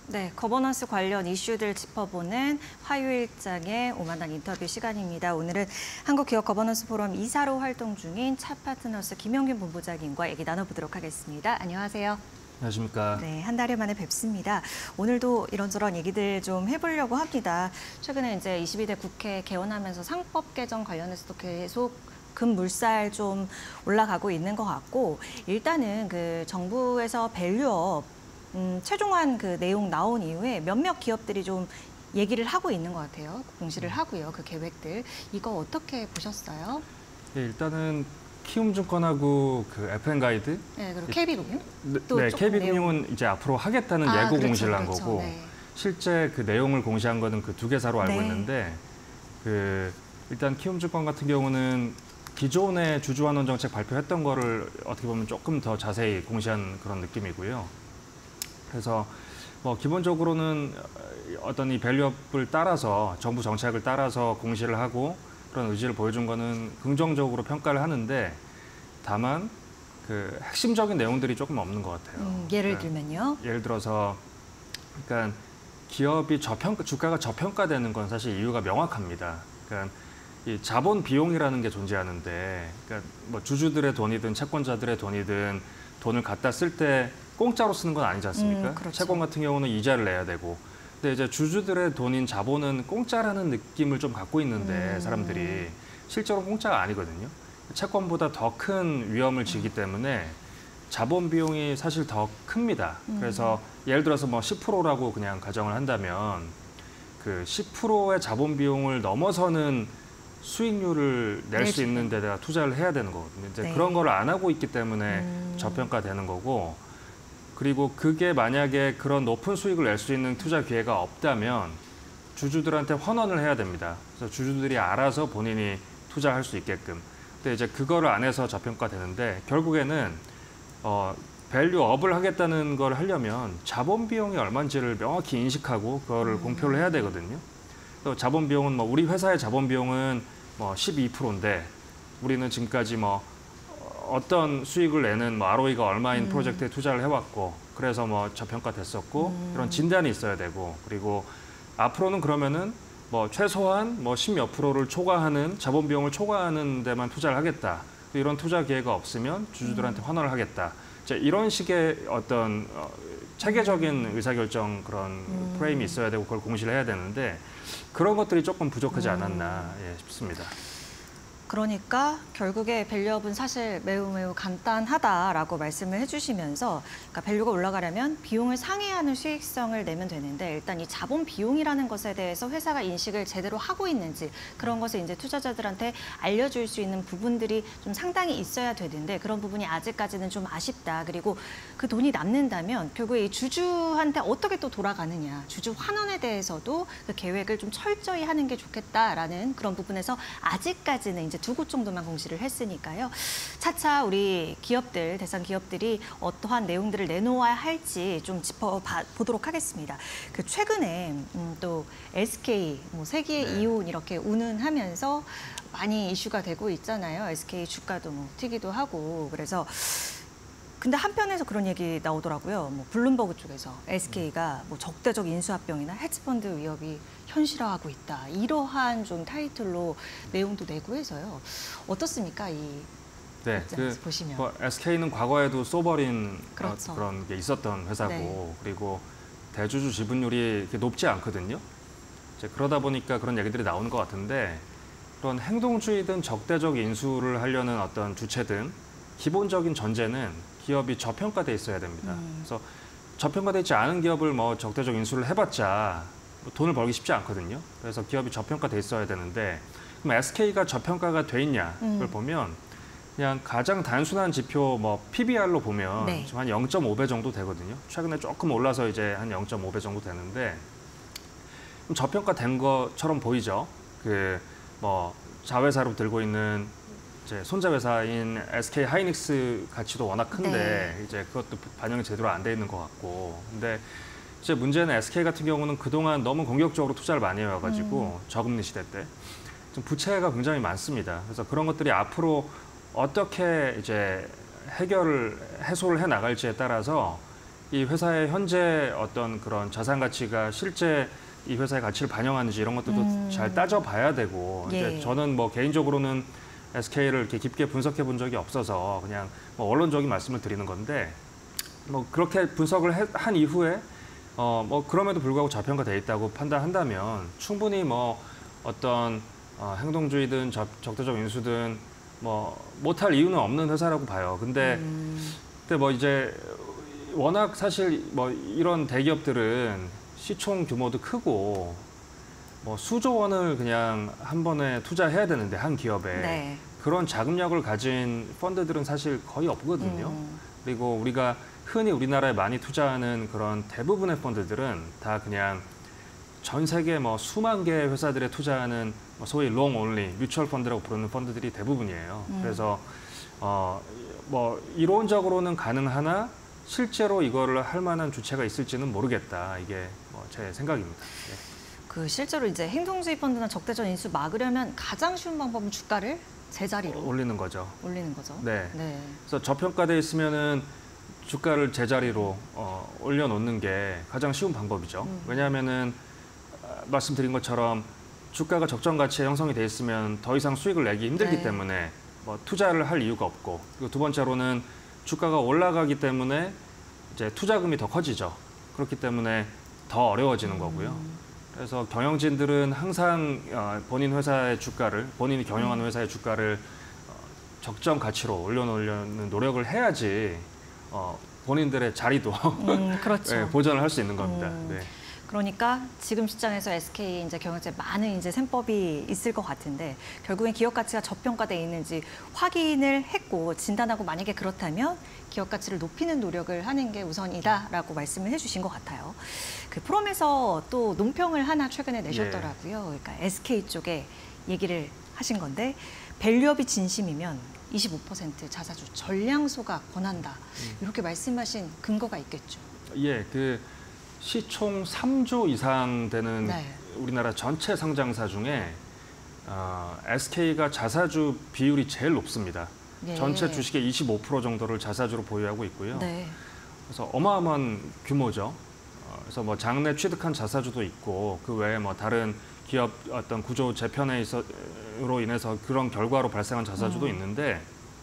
네, 거버넌스 관련 이슈들 짚어보는 화요일장의 오만한 인터뷰 시간입니다. 오늘은 한국기업 거버넌스 포럼 이사로 활동 중인 차파트너스 김영균 본부장님과 얘기 나눠보도록 하겠습니다. 안녕하세요. 안녕하십니까. 네, 한 달여 만에 뵙습니다. 오늘도 이런저런 얘기들 좀 해보려고 합니다. 최근에 이제 22대 국회 개원하면서 상법 개정 관련해서도 계속 급물살 좀 올라가고 있는 것 같고, 일단은 그 정부에서 밸류업 최종안 그 내용 나온 이후에 몇몇 기업들이 좀 얘기를 하고 있는 것 같아요. 공시를 하고요. 그 계획들. 이거 어떻게 보셨어요? 네, 일단은 키움증권하고 그 FN가이드. 네, 그리고 KB금융? 네, KB금융은 이제 앞으로 하겠다는 예고 그렇죠, 공시를 한 그렇죠. 거고, 네. 실제 그 내용을 공시한 거는 그 두 개사로 알고 네. 있는데, 일단 키움증권 같은 경우는 기존의 주주환원 정책 발표했던 거를 어떻게 보면 조금 더 자세히 공시한 그런 느낌이고요. 그래서 뭐 기본적으로는 어떤 이 밸류업을 따라서 정부 정책을 따라서 공시를 하고 그런 의지를 보여준 거는 긍정적으로 평가를 하는데, 다만 그 핵심적인 내용들이 조금 없는 것 같아요. 예를 들면요? 예를 들어서 그러니까 기업이 주가가 저평가되는 건 사실 이유가 명확합니다. 그러니까 이 자본 비용이라는 게 존재하는데, 그러니까 뭐 주주들의 돈이든 채권자들의 돈이든 돈을 갖다 쓸 때 공짜로 쓰는 건 아니지 않습니까? 그렇죠. 채권 같은 경우는 이자를 내야 되고. 근데 이제 주주들의 돈인 자본은 공짜라는 느낌을 좀 갖고 있는데 사람들이 실제로 공짜가 아니거든요. 채권보다 더 큰 위험을 지기 때문에 자본 비용이 사실 더 큽니다. 그래서 예를 들어서 뭐 10%라고 그냥 가정을 한다면 그 10%의 자본 비용을 넘어서는 수익률을 낼 수 있는 데다가 투자를 해야 되는 거거든요. 이제 네. 그런 걸 안 하고 있기 때문에 저평가되는 거고, 그리고 그게 만약에 그런 높은 수익을 낼 수 있는 투자 기회가 없다면 주주들한테 환원을 해야 됩니다. 그래서 주주들이 알아서 본인이 투자할 수 있게끔. 근데 이제 그거를 안 해서 저평가되는데, 결국에는 밸류업을 하겠다는 걸 하려면 자본 비용이 얼마인지를 명확히 인식하고 그거를 공표를 해야 되거든요. 또 자본 비용은 뭐 우리 회사의 자본 비용은 뭐 12%인데 우리는 지금까지 뭐 어떤 수익을 내는 뭐 ROE가 얼마인 프로젝트에 투자를 해왔고, 그래서 뭐 저평가됐었고, 이런 진단이 있어야 되고, 그리고 앞으로는 그러면은 뭐 최소한 뭐 10몇 %를 초과하는 자본 비용을 초과하는 데만 투자를 하겠다. 이런 투자 기회가 없으면 주주들한테 환원을 하겠다. 이제 이런 식의 어떤 체계적인 의사결정 그런 프레임이 있어야 되고 그걸 공시를 해야 되는데, 그런 것들이 조금 부족하지 않았나 싶습니다. 그러니까 결국에 밸류업은 사실 매우 간단하다라고 말씀을 해주시면서, 그러니까 밸류가 올라가려면 비용을 상회하는 수익성을 내면 되는데, 일단 이 자본 비용이라는 것에 대해서 회사가 인식을 제대로 하고 있는지, 그런 것을 이제 투자자들한테 알려줄 수 있는 부분들이 좀 상당히 있어야 되는데, 그런 부분이 아직까지는 좀 아쉽다. 그리고 그 돈이 남는다면 결국에 이 주주한테 어떻게 또 돌아가느냐, 주주 환원에 대해서도 그 계획을 좀 철저히 하는 게 좋겠다라는 그런 부분에서 아직까지는 이제 두 곳 정도만 공시를 했으니까요. 차차 우리 기업들, 대상 기업들이 어떠한 내용들을 내놓아야 할지 좀 짚어보도록 하겠습니다. 그 최근에 또 SK, 뭐 세기의 이혼 이렇게 운운하면서 많이 이슈가 되고 있잖아요. SK 주가도 뭐 튀기도 하고. 그래서 근데 한편에서 그런 얘기 나오더라고요. 뭐 블룸버그 쪽에서 SK가 뭐 적대적 인수합병이나 헤지펀드 위협이 현실화하고 있다. 이러한 좀 타이틀로 내용도 내고 해서요. 어떻습니까? 네, 보시면. 뭐 SK는 과거에도 쏘버린 그렇죠. 그런 게 있었던 회사고, 네. 그리고 대주주 지분율이 이렇게 높지 않거든요. 이제 그러다 보니까 그런 얘기들이 나오는 것 같은데, 그런 행동주의든 적대적 인수를 하려는 어떤 주체든 기본적인 전제는 기업이 저평가돼 있어야 됩니다. 그래서 저평가돼 있지 않은 기업을 뭐 적대적 인수를 해봤자 돈을 벌기 쉽지 않거든요. 그래서 기업이 저평가돼 있어야 되는데, 그럼 SK가 저평가가 돼 있냐 그걸 보면 그냥 가장 단순한 지표 뭐 PBR로 보면 지금 한 0.5배 정도 되거든요. 최근에 조금 올라서 이제 한 0.5배 정도 되는데, 그럼 저평가된 것처럼 보이죠. 그 뭐 자회사로 들고 있는 이제 손자 회사인 SK 하이닉스 가치도 워낙 큰데 이제 그것도 반영이 제대로 안 돼 있는 것 같고. 근데 이제 문제는 SK 같은 경우는 그동안 너무 공격적으로 투자를 많이 해와가지고 저금리 시대 때 좀 부채가 굉장히 많습니다. 그래서 그런 것들이 앞으로 어떻게 이제 해소를 해 나갈지에 따라서 이 회사의 현재 어떤 그런 자산 가치가 실제 이 회사의 가치를 반영하는지 이런 것들도 잘 따져봐야 되고 예. 이제 저는 뭐 개인적으로는 SK를 이렇게 깊게 분석해 본 적이 없어서 그냥 뭐 원론적인 말씀을 드리는 건데 뭐 그렇게 분석을 한 이후에 뭐 그럼에도 불구하고 저평가돼 있다고 판단한다면 충분히 뭐 어떤 행동주의든 적대적 인수든 뭐 못할 이유는 없는 회사라고 봐요. 근데 뭐 이제 워낙 사실 뭐 이런 대기업들은 시총 규모도 크고 뭐 수조 원을 그냥 한 번에 투자해야 되는데 한 기업에 네. 그런 자금력을 가진 펀드들은 사실 거의 없거든요. 그리고 우리가 흔히 우리나라에 많이 투자하는 그런 대부분의 펀드들은 다 그냥 전 세계 뭐 수만 개의 회사들에 투자하는 소위 롱 온리 뮤추얼 펀드라고 부르는 펀드들이 대부분이에요. 그래서 뭐 이론적으로는 가능하나 실제로 이거를 할 만한 주체가 있을지는 모르겠다. 이게 뭐 제 생각입니다. 네. 그 실제로 이제 행동주의 펀드나 적대적 인수 막으려면 가장 쉬운 방법은 주가를 제자리로 올리는 거죠. 올리는 거죠. 네. 네. 그래서 저평가돼 있으면은 주가를 제자리로 올려놓는 게 가장 쉬운 방법이죠. 왜냐하면은 말씀드린 것처럼 주가가 적정 가치에 형성이 돼 있으면 더 이상 수익을 내기 힘들기 네. 때문에 뭐 투자를 할 이유가 없고 그리고 두 번째로는 주가가 올라가기 때문에 이제 투자금이 더 커지죠. 그렇기 때문에 더 어려워지는 거고요. 그래서 경영진들은 항상 본인 회사의 주가를 본인이 경영하는 회사의 주가를 적정 가치로 올려놓으려는 노력을 해야지 본인들의 자리도 그렇죠. 네, 보전을 할 수 있는 겁니다. 네. 그러니까 지금 시장에서 SK 이제 경영진에 많은 이제 셈법이 있을 것 같은데 결국엔 기업 가치가 저평가돼 있는지 확인을 했고 진단하고 만약에 그렇다면 기업 가치를 높이는 노력을 하는 게 우선이다라고 말씀을 해주신 것 같아요. 그 프롬에서 또 논평을 하나 최근에 내셨더라고요. 그러니까 SK 쪽에 얘기를 하신 건데 밸류업이 진심이면 25% 자사주 전량소각 권한다. 이렇게 말씀하신 근거가 있겠죠. 예, 그 시총 3조 이상 되는 네. 우리나라 전체 상장사 중에 SK가 자사주 비율이 제일 높습니다. 예. 전체 주식의 25% 정도를 자사주로 보유하고 있고요. 네. 그래서 어마어마한 규모죠. 그래서 뭐 장내 취득한 자사주도 있고 그 외에 뭐 다른 기업 어떤 구조 재편으로 인해서 그런 결과로 발생한 자사주도 있는데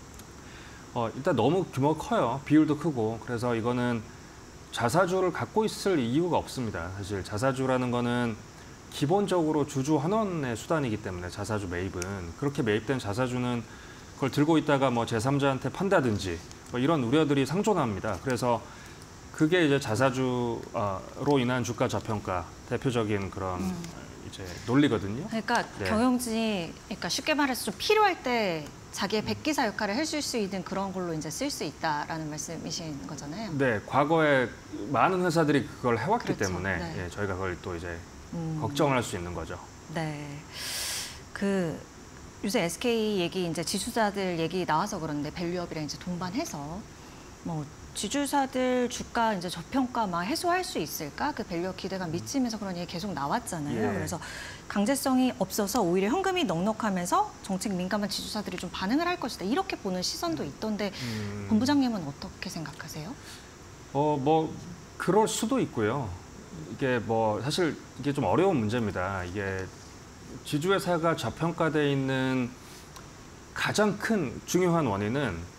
일단 너무 규모가 커요. 비율도 크고 그래서 이거는 자사주를 갖고 있을 이유가 없습니다. 사실 자사주라는 거는 기본적으로 주주 환원의 수단이기 때문에 자사주 매입은 그렇게 매입된 자사주는 그걸 들고 있다가 뭐 제3자한테 판다든지 뭐 이런 우려들이 상존합니다. 그래서 그게 이제 자사주로 인한 주가 저평가 대표적인 그런 이제 논리거든요. 그러니까 네. 경영진이 그러니까 쉽게 말해서 좀 필요할 때 자기의 백기사 역할을 해줄 수 있는 그런 걸로 이제 쓸 수 있다라는 말씀이신 거잖아요. 네, 과거에 많은 회사들이 그걸 해왔기 그렇죠. 때문에 네. 예, 저희가 그걸 또 이제 걱정을 할 수 있는 거죠. 네. 그 요새 SK 얘기 이제 지주사들 얘기 나와서 그런데 밸류업이랑 이제 동반해서 뭐 지주사들 주가 이제 저평가 막 해소할 수 있을까? 그 밸류업 기대감 미치면서 그런 얘기 계속 나왔잖아요. 예. 그래서 강제성이 없어서 오히려 현금이 넉넉하면서 정책 민감한 지주사들이 좀 반응을 할 것이다. 이렇게 보는 시선도 있던데 본부장님은 어떻게 생각하세요? 뭐 그럴 수도 있고요. 이게 뭐 사실 이게 좀 어려운 문제입니다. 이게 지주회사가 저평가돼 있는 가장 큰 중요한 원인은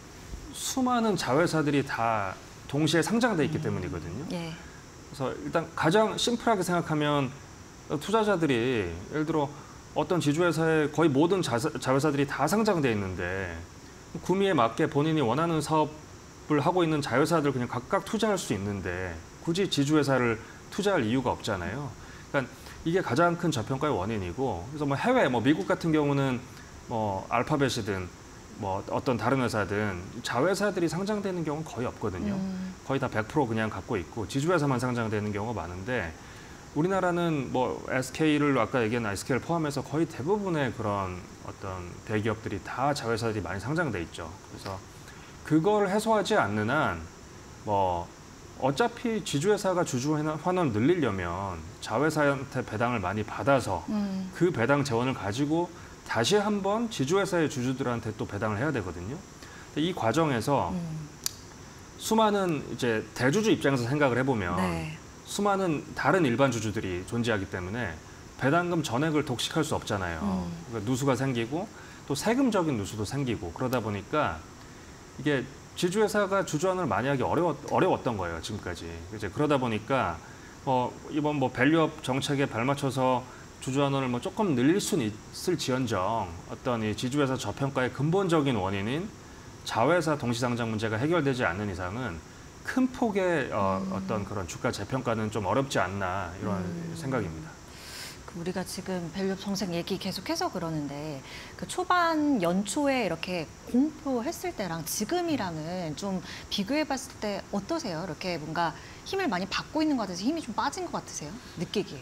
수많은 자회사들이 다 동시에 상장돼 있기 때문이거든요. 예. 그래서 일단 가장 심플하게 생각하면 투자자들이 예를 들어 어떤 지주회사의 거의 모든 자회사들이 다 상장돼 있는데 구미에 맞게 본인이 원하는 사업을 하고 있는 자회사들 그냥 각각 투자할 수 있는데 굳이 지주회사를 투자할 이유가 없잖아요. 그러니까 이게 가장 큰 저평가의 원인이고 그래서 뭐 해외 뭐 미국 같은 경우는 뭐 알파벳이든 뭐 어떤 다른 회사든 자회사들이 상장되는 경우는 거의 없거든요. 거의 다 100% 그냥 갖고 있고 지주회사만 상장되는 경우가 많은데 우리나라는 뭐 SK를 아까 얘기한 SK를 포함해서 거의 대부분의 그런 어떤 대기업들이 다 자회사들이 많이 상장돼 있죠. 그래서 그걸 해소하지 않는 한 뭐 어차피 지주회사가 주주 환원을 늘리려면 자회사한테 배당을 많이 받아서 그 배당 재원을 가지고 다시 한번 지주회사의 주주들한테 또 배당을 해야 되거든요. 이 과정에서 수많은 이제 대주주 입장에서 생각을 해보면 네. 수많은 다른 일반 주주들이 존재하기 때문에 배당금 전액을 독식할 수 없잖아요. 그러니까 누수가 생기고 또 세금적인 누수도 생기고 그러다 보니까 이게 지주회사가 주주환원을 많이 하기 어려웠던 거예요, 지금까지. 이제 그러다 보니까 이번 밸류업 정책에 발맞춰서 주주환원을 조금 늘릴 수는 있을지언정 어떤 이 지주회사 저평가의 근본적인 원인인 자회사 동시상장 문제가 해결되지 않는 이상은 큰 폭의 어떤 그런 주가 재평가는 좀 어렵지 않나 이런 생각입니다. 우리가 지금 밸류업 정책 얘기 계속해서 그러는데 그 초반 연초에 이렇게 공표했을 때랑 지금이랑은 좀 비교해봤을 때 어떠세요? 이렇게 뭔가 힘을 많이 받고 있는 것 같아서 힘이 좀 빠진 것 같으세요? 느끼기에.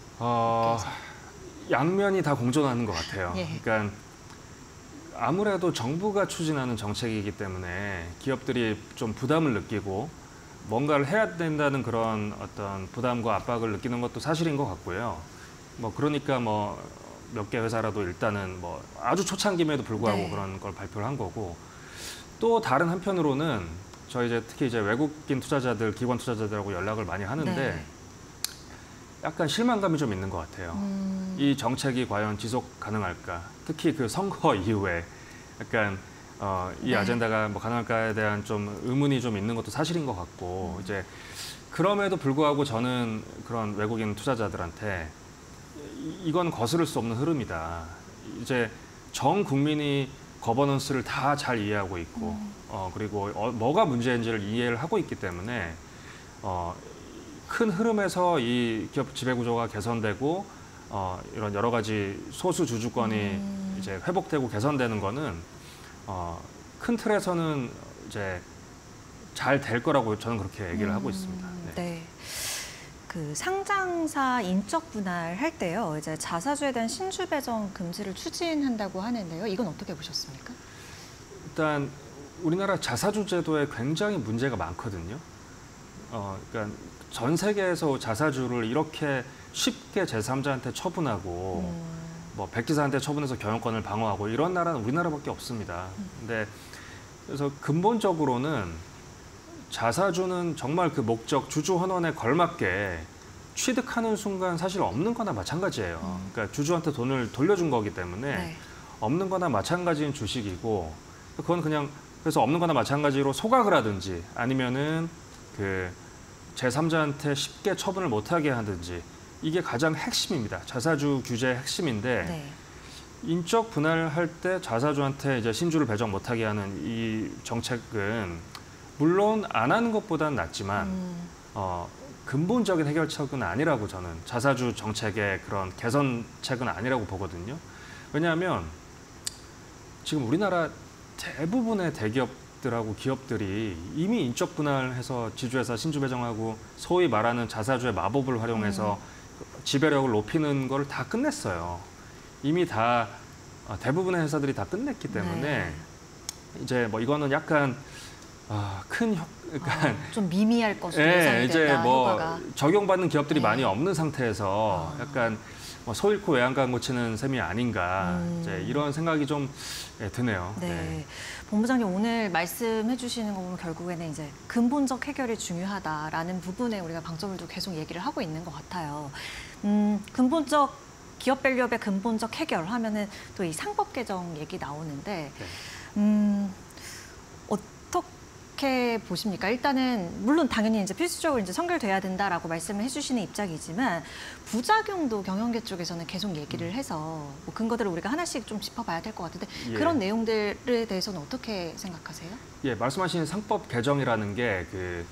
양면이 다 공존하는 것 같아요. 예. 그러니까 아무래도 정부가 추진하는 정책이기 때문에 기업들이 좀 부담을 느끼고 뭔가를 해야 된다는 그런 어떤 부담과 압박을 느끼는 것도 사실인 것 같고요. 그러니까 몇 개 회사라도 일단은 아주 초창기임에도 불구하고 네. 그런 걸 발표를 한 거고 또 다른 한편으로는 저희 특히 이제 외국인 투자자들, 기관 투자자들하고 연락을 많이 하는데 네. 약간 실망감이 좀 있는 것 같아요. 이 정책이 과연 지속 가능할까? 특히 그 선거 이후에 약간 이 네. 아젠다가 가능할까에 대한 좀 의문이 좀 있는 것도 사실인 것 같고 이제 그럼에도 불구하고 저는 그런 외국인 투자자들한테 이건 거스를 수 없는 흐름이다. 이제 전 국민이 거버넌스를 다 잘 이해하고 있고 그리고 뭐가 문제인지를 이해를 하고 있기 때문에 큰 흐름에서 이 기업 지배구조가 개선되고 이런 여러 가지 소수 주주권이 이제 회복되고 개선되는 거는 큰 틀에서는 이제 잘 될 거라고 저는 그렇게 얘기를 하고 있습니다. 네. 네. 그 상장사 인적 분할할 때요, 이제 자사주에 대한 신주 배정 금지를 추진한다고 하는데요. 이건 어떻게 보셨습니까? 일단 우리나라 자사주 제도에 굉장히 문제가 많거든요. 그러니까 전 세계에서 자사주를 이렇게 쉽게 제3자한테 처분하고 백지사한테 처분해서 경영권을 방어하고 이런 나라는 우리나라밖에 없습니다. 근데 그래서 근본적으로는 자사주는 정말 그 목적 주주 환원에 걸맞게 취득하는 순간 사실 없는 거나 마찬가지예요. 그러니까 주주한테 돈을 돌려준 거기 때문에 네. 없는 거나 마찬가지인 주식이고 그건 그냥 그래서 없는 거나 마찬가지로 소각을 하든지 아니면은 그 제3자한테 쉽게 처분을 못하게 하든지 이게 가장 핵심입니다. 자사주 규제의 핵심인데 네. 인적 분할할 때 자사주한테 이제 신주를 배정 못하게 하는 이 정책은 물론 안 하는 것보다는 낫지만 근본적인 해결책은 아니라고 저는 자사주 정책의 그런 개선책은 아니라고 보거든요. 왜냐하면 지금 우리나라 대부분의 대기업들하고 기업들이 이미 인적 분할해서 지주회사 신주 배정하고 소위 말하는 자사주의 마법을 활용해서 지배력을 높이는 걸 다 끝냈어요. 이미 다 대부분의 회사들이 다 끝냈기 때문에 네. 이제 이거는 약간 그러니까 좀 미미할 것으로 예, 예상이 이제 된다, 효과가. 적용받는 기업들이 네. 많이 없는 상태에서 약간 소 잃고 외양간 고치는 셈이 아닌가 이제 이런 생각이 좀 드네요. 네. 본부장님 오늘 말씀해 주시는 거 보면 결국에는 이제 근본적 해결이 중요하다라는 부분에 우리가 방점을 두고 계속 얘기를 하고 있는 것 같아요. 근본적 기업 밸류업의 근본적 해결 하면은 또 이 상법 개정 얘기 나오는데 어떻게 보십니까? 일단은 물론 당연히 이제 필수적으로 이제 선결돼야 된다라고 말씀을 해주시는 입장이지만 부작용도 경영계 쪽에서는 계속 얘기를 해서 근거들을 우리가 하나씩 좀 짚어봐야 될 것 같은데 예. 그런 내용들에 대해서는 어떻게 생각하세요? 예, 말씀하신 상법 개정이라는 게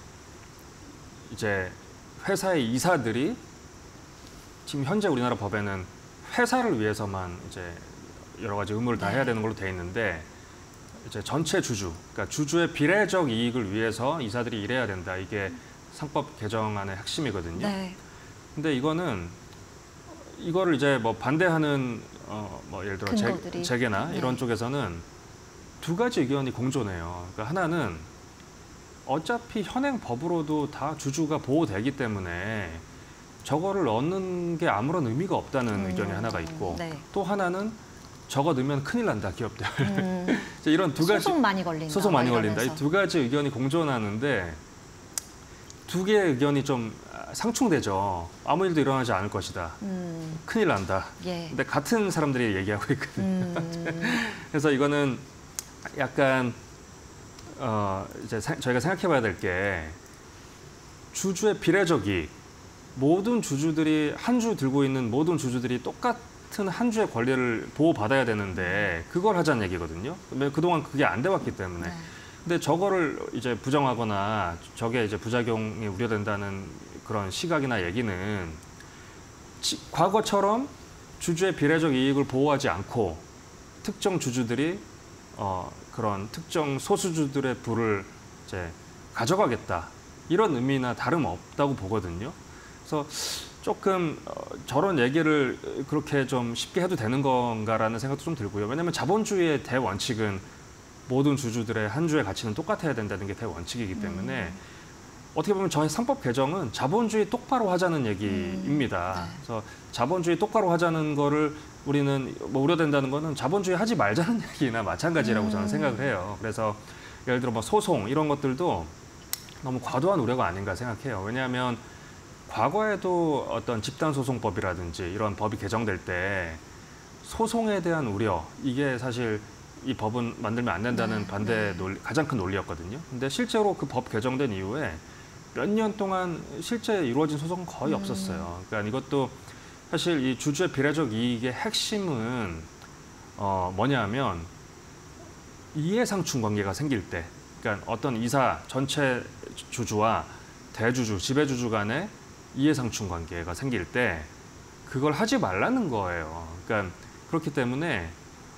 이제 회사의 이사들이 지금 현재 우리나라 법에는 회사를 위해서만 이제 여러 가지 의무를 다 해야 되는 걸로 돼 있는데 이제 전체 주주, 그러니까 주주의 비례적 이익을 위해서 이사들이 일해야 된다. 이게 상법 개정안의 핵심이거든요. 네. 근데 이거를 이제 반대하는 예를 들어 근거들이. 재계나 네. 이런 쪽에서는 두 가지 의견이 공존해요. 그러니까 하나는 어차피 현행 법으로도 다 주주가 보호되기 때문에 저거를 넣는 게 아무런 의미가 없다는 의견이 하나가 있고 네. 또 하나는 저거 넣으면 큰일 난다 기업들. 이런 두 가지 소송 많이 걸린다. 소송 많이 걸린다. 이 이러면서. 두 가지 의견이 공존하는데 두 개의 의견이 좀 상충되죠. 아무 일도 일어나지 않을 것이다. 큰일 난다. 예. 근데 같은 사람들이 얘기하고 있거든요. 음, 그래서 이거는 약간 이제 저희가 생각해봐야 될 게 주주의 비례적 이익. 모든 주주들이 한 주 들고 있는 모든 주주들이 똑같은 한 주의 권리를 보호받아야 되는데 그걸 하자는 얘기거든요. 그동안 그게 안 돼왔기 때문에. 네. 근데 저거를 이제 부정하거나 저게 이제 부작용이 우려된다는 그런 시각이나 얘기는 과거처럼 주주의 비례적 이익을 보호하지 않고 특정 주주들이 그런 특정 소수주들의 부를 이제 가져가겠다 이런 의미나 다름없다고 보거든요. 그래서 조금 저런 얘기를 그렇게 좀 쉽게 해도 되는 건가라는 생각도 좀 들고요. 왜냐하면 자본주의의 대원칙은 모든 주주들의 한 주의 가치는 똑같아야 된다는 게 대원칙이기 때문에 어떻게 보면 저희 상법 개정은 자본주의 똑바로 하자는 얘기입니다. 네. 그래서 자본주의 똑바로 하자는 거를 우리는 뭐 우려된다는 거는 자본주의 하지 말자는 얘기나 마찬가지라고 저는 생각을 해요. 그래서 예를 들어 뭐 소송 이런 것들도 너무 과도한 우려가 아닌가 생각해요. 왜냐하면 과거에도 어떤 집단소송법이라든지 이런 법이 개정될 때 소송에 대한 우려 이게 사실 이 법은 만들면 안 된다는 네, 반대 논리, 가장 큰 논리였거든요. 근데 실제로 그 법 개정된 이후에 몇 년 동안 실제 이루어진 소송은 거의 없었어요. 그러니까 이것도 사실 이 주주의 비례적 이익의 핵심은 뭐냐면 이해상충 관계가 생길 때, 그러니까 어떤 이사 전체 주주와 대주주, 지배주주 간의 이해상충 관계가 생길 때 그걸 하지 말라는 거예요. 그러니까 그렇기 때문에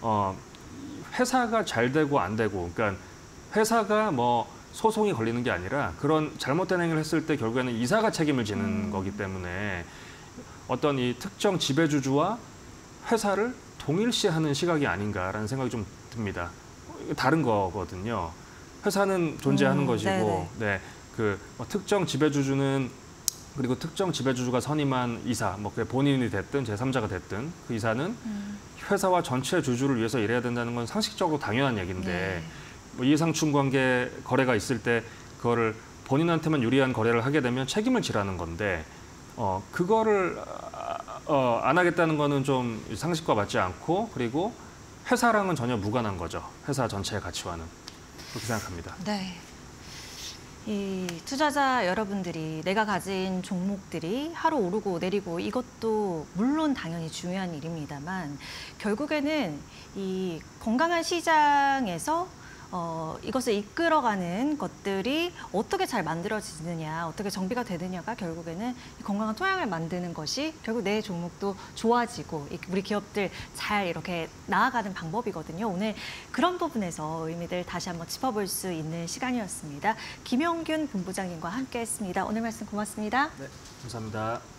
회사가 잘 되고 안 되고, 그러니까 회사가 뭐 소송이 걸리는 게 아니라 그런 잘못된 행위를 했을 때 결국에는 이사가 책임을 지는 거기 때문에 어떤 이 특정 지배주주와 회사를 동일시하는 시각이 아닌가라는 생각이 좀 듭니다. 다른 거거든요. 회사는 존재하는 것이고, 네, 뭐 특정 지배주주는 그리고 특정 지배주주가 선임한 이사, 뭐 그게 본인이 됐든 제3자가 됐든 그 이사는 회사와 전체 주주를 위해서 일해야 된다는 건 상식적으로 당연한 얘기인데 뭐 이해상충 관계 거래가 있을 때 그거를 본인한테만 유리한 거래를 하게 되면 책임을 지라는 건데 그거를 안 하겠다는 거는 좀 상식과 맞지 않고 그리고 회사랑은 전혀 무관한 거죠. 회사 전체의 가치와는. 그렇게 생각합니다. 네. 이 투자자 여러분들이 내가 가진 종목들이 하루 오르고 내리고 이것도 물론 당연히 중요한 일입니다만 결국에는 이 건강한 시장에서 이것을 이끌어가는 것들이 어떻게 잘 만들어지느냐, 어떻게 정비가 되느냐가 결국에는 이 건강한 토양을 만드는 것이 결국 내 종목도 좋아지고 우리 기업들 잘 이렇게 나아가는 방법이거든요. 오늘 그런 부분에서 의미들 다시 한번 짚어볼 수 있는 시간이었습니다. 김영균 본부장님과 함께했습니다. 오늘 말씀 고맙습니다. 네, 감사합니다.